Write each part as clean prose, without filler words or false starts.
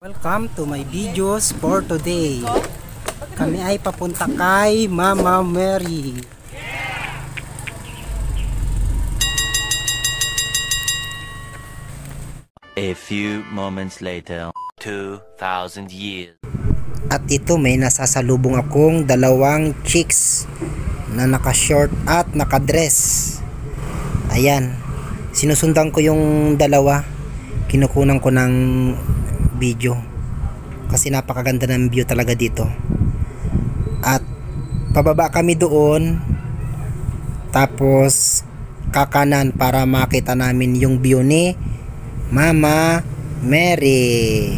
Welcome to my videos for today. Kami ay papunta kay Mama Mary. A few moments later, 2,000 years. At ito may nasasalubong akong dalawang chicks na naka-short at naka-dress. Ayan, sinusundan ko yung dalawa. Kinukunan ko ng video kasi napakaganda ng view talaga dito. At pababa kami doon, tapos kakanan para makita namin yung view ni Mama Mary.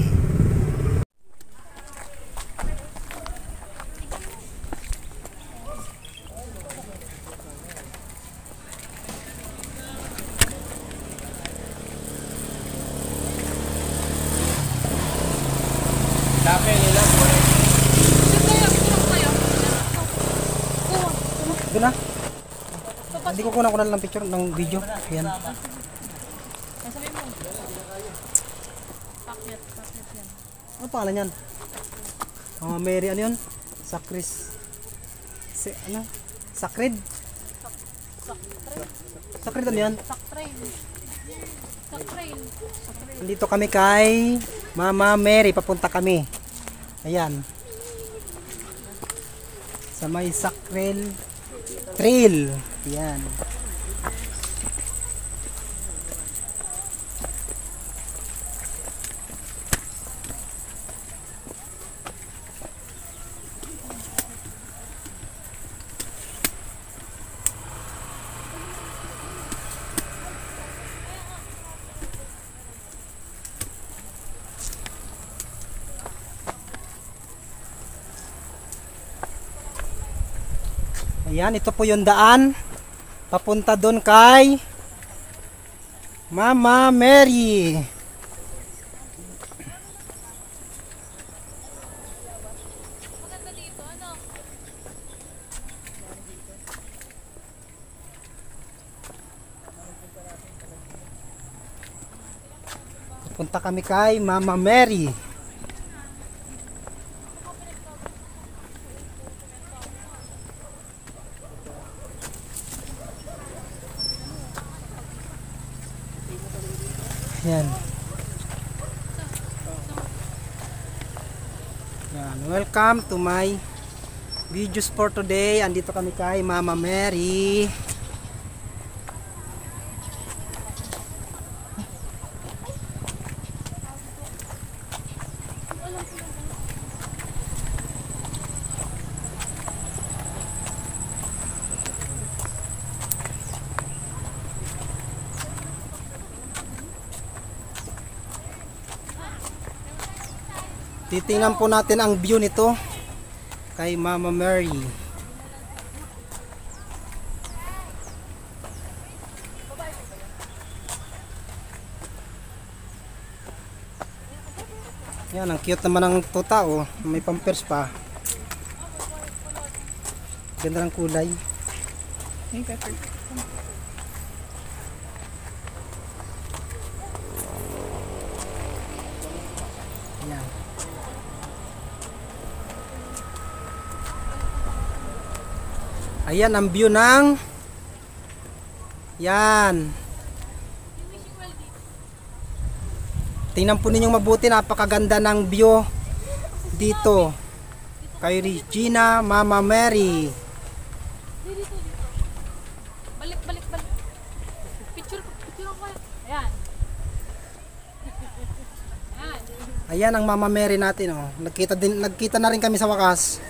Doon na. Hindi ko kunan ng picture ng video. Ayan. Ano pangalan yan? Oh, Mary, ano yun? Sacris. Ano? Sacred? Sacred ano yan? Nandito kami kay Mama Mary. Papunta kami. Ayan. Sa may Sacred Trail. Yan. Ayan, ito po yung daan papunta doon kay Mama Mary. Papunta kami kay Mama Mary. Yan. Yan. Welcome to my videos for today. Andito kami kay Mama Mary. Titingnan po natin ang view nito kay Mama Mary. Yan, ang cute naman ng tuta, oh. May pampers pa. Ganda ng kulay. Yan. Ayan ang view ng yan. Tingnan po ninyong mabuti, napakaganda ng view dito kay Regina Mama Mary. Balik. Picture ko. Ayan. Ayan ang Mama Mary natin, oh. Nagkita na rin kami sa wakas.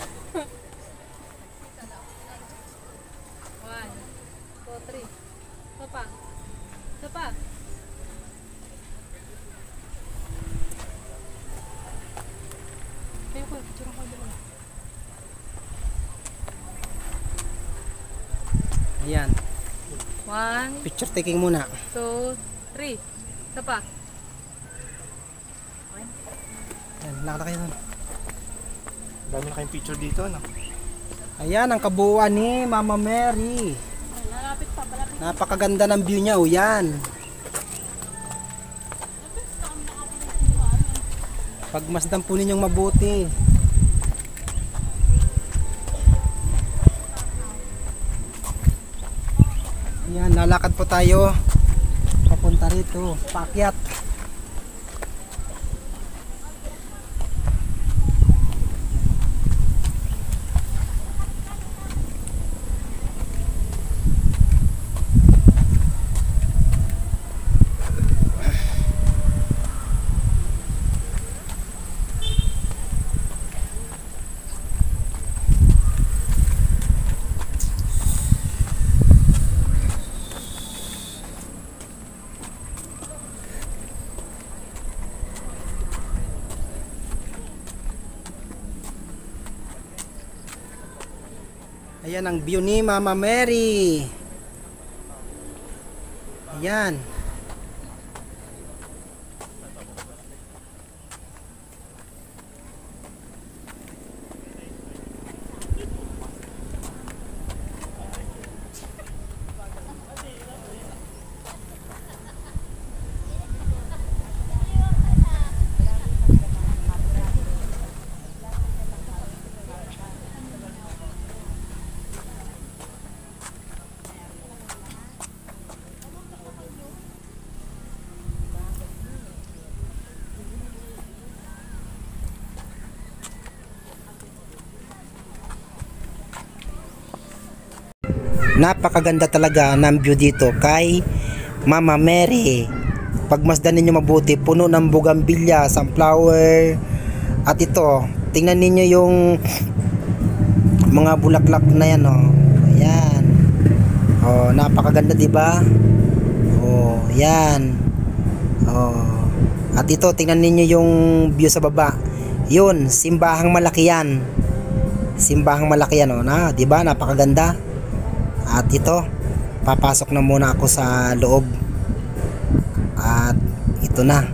1, 2, 3. Isa pa. Kaya ko, picture ko dito. Ayan. 1, Picture taking muna. 2, 3. Isa pa. Ayan, lakad kayo doon. Dami na kayong picture dito, no? Ayan ang kabuuan ni Mama Mary. Malapit pa. Napakaganda ng view niya, oh. Yan. Pagmasdan po ninyong mabuti. Yan, lalakad po tayo papunta rito, paakyat. Ayan ang view ni Mama Mary. Ayan. Napakaganda talaga ng view dito kay Mama Mary. Pagmasdan ninyo mabuti, puno ng bougainvillea, sunflower. At ito, tingnan ninyo yung mga bulaklak na yan, oh. Ayan. Oh, napakaganda, 'di ba? Oh, 'yan. Oh. At ito, tingnan ninyo yung view sa baba. 'Yun, simbahang malaki 'yan. Simbahang malaki 'yan, oh, na, 'di ba? Napakaganda. At ito, papasok na muna ako sa loob. At ito na.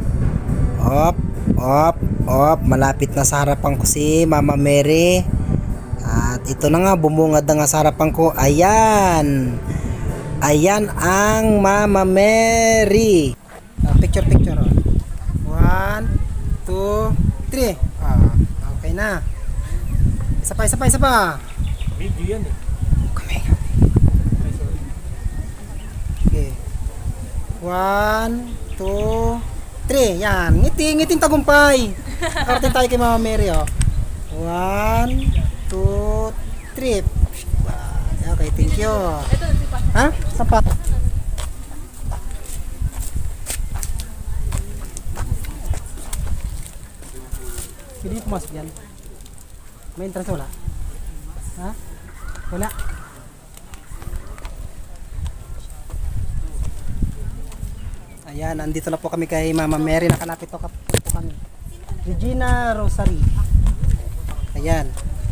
Op, malapit na sa harapan ko si Mama Mary. At ito na nga, bumungad na nga sa harapan ko. Ayan. Ayan ang Mama Mary. Picture. 1, 2, 3. Okay na. Isa pa. Video yan eh. Okay. 1, 2, 3. Yan. Ngiting tagumpay. Karating tayo kay Mama Mary, oh. 1, 2, 3. Okay, thank you. Ito, sipa. Ha? Sapat. Pwede mo pumasok dyan? May entrance wala? Ha? Wala? Ayan, nandito na po kami kay Mama Mary. Nakalapit po kami. Regina Rosary. Ayan.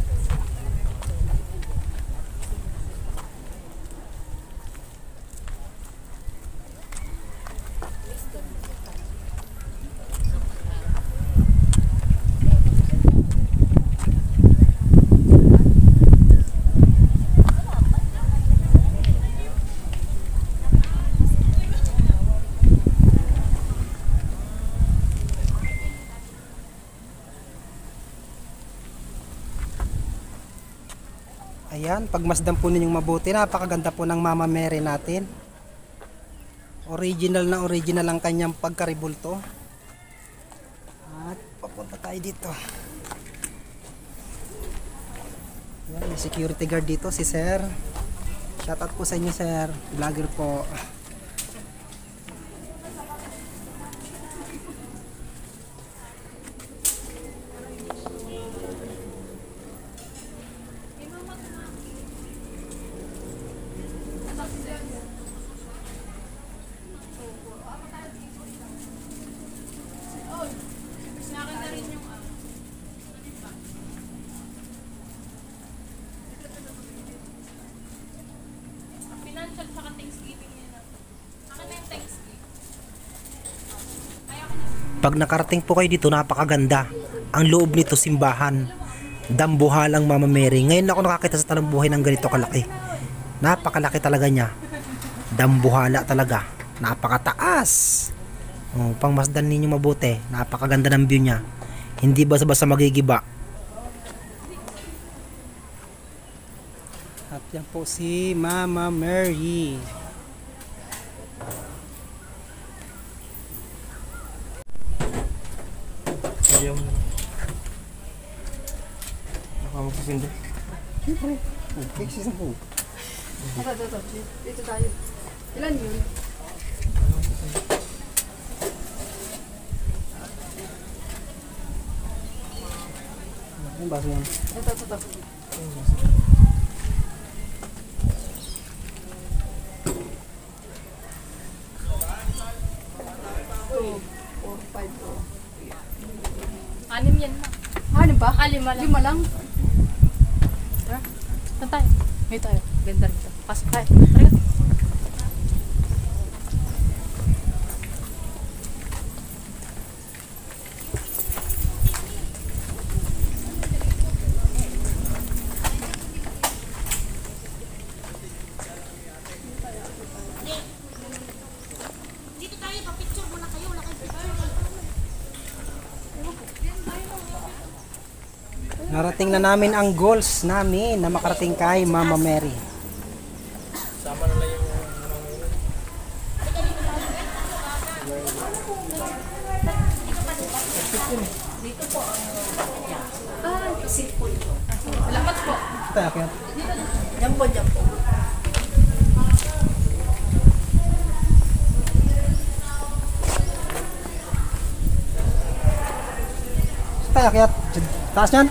Ayan, pagmasdan po ninyong mabuti, napakaganda po ng Mama Mary natin. Original ang kanyang pagkaribulto. At papunta tayo dito. Ayan, may security guard dito, si Sir. Shoutout po sa inyo, Sir. Vlogger po. Financial saka Thanksgiving yun. Akin na yung Thanksgiving. Pag nakarating po kayo dito, napakaganda. Ang loob nito, simbahan. Dambuhalang Mama Mary. Ngayon ako nakakita sa talambuhay ng ganito kalaki. Napakalaki talaga niya. Dambuhala talaga. Napakataas. Oh, pangmasdan ninyo mabuti. Napakaganda ng view niya. Hindi basta-basta magigiba. At yan po si Mama Mary. Ayaw mo na. Nakamagpapindi. Dito tayo. Ilan yun? Yung baso yan. Ito. 6 yan na. Ano ba? 5 lang. 5 lang? Tara. Saan tayo? Ngayon tayo. Ganda rito. Pasok tayo. Tara. Narating na namin ang goals namin na makarating kay Mama Mary. Sama na lang yung Salamat po. Tayo kaya. Diyan po. Tayo kaya. Taas yan.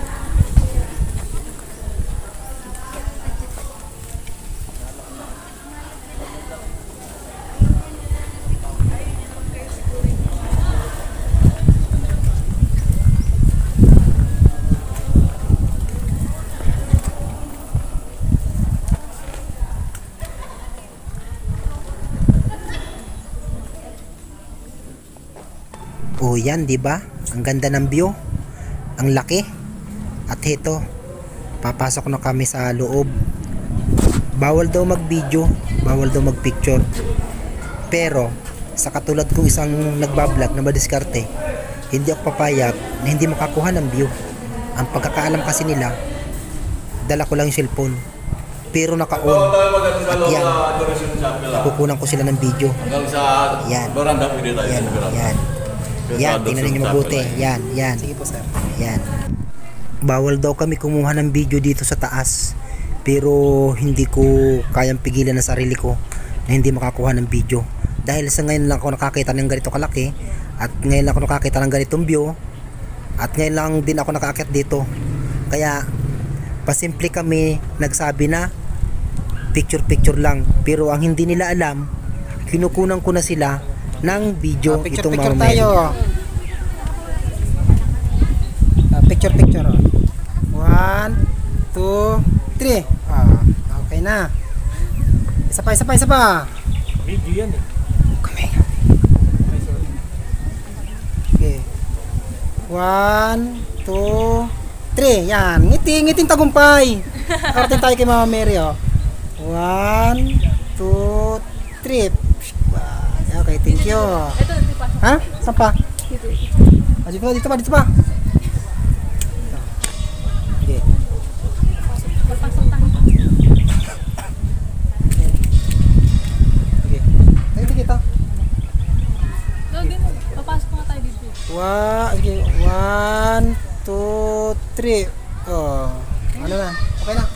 Oh, yan, 'di ba? Ang ganda ng view. Ang laki. At ito, papasok na kami sa loob. Bawal daw mag-video, bawal daw mag-picture. Pero sa katulad kong isang nagbablog na madiskarte, hindi ako papayag na hindi makakuha ng view. Ang pagkakaalam kasi nila, dala ko lang yung cellphone. Pero naka-on. At yan, nakukunan ko sila ng video. Yan. Yan. Yan, tingnan niyo mabuti. Yan. Sige po, sir. Yan. Bawal daw kami kumuha ng video dito sa taas. Pero hindi ko kayang pigilan ang sarili ko na hindi makakuha ng video. Dahil sa ngayon lang ako nakakita ng ganito kalaki. At ngayon lang ako nakakita ng ganitong view. At ngayon lang din ako nakaakyat dito. Kaya, pasimple kami nagsabi na picture lang. Pero ang hindi nila alam, kinukunan ko na sila ng video itong Mama Mary. Picture. 1, 2, 3. Okay na. Isa pa. video yan eh. Okay. 1, 2, 3. Yan. Ngiting tagumpay. Nakarating tayo kay Mama Mary, oh. 1, 2, 3. Okay, thank you. Ito, di pa. Ha? Saan pa? Dito. Dito pa. Okay. Papasok tayo. Okay. Tayo kita. Gawin mo. Papasok nga tayo dito. Okay. 1, 2, 3. Oh. Ano na? Okay na.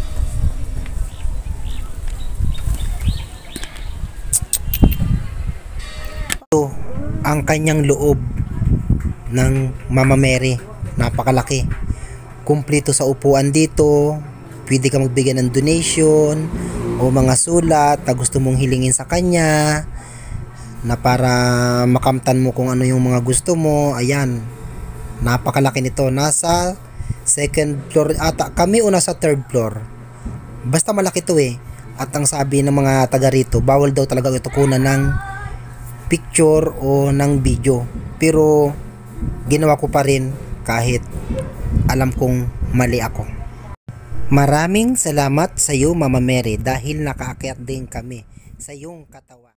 Ito ang kanyang loob ng Mama Mary. Napakalaki. Kumpleto sa upuan dito. Pwede ka magbigay ng donation o mga sulat na gusto mong hilingin sa kanya na para makamtan mo kung ano yung mga gusto mo. Ayan. Napakalaki nito. Nasa second floor ata kami o nasa third floor. Basta malaki to eh. At ang sabi ng mga taga rito, bawal daw talaga ito kunan ng picture o ng video. Pero ginawa ko pa rin kahit alam kong mali ako. Maraming salamat sa iyo, Mama Mary, dahil nakaakyat din kami sa iyong katawan.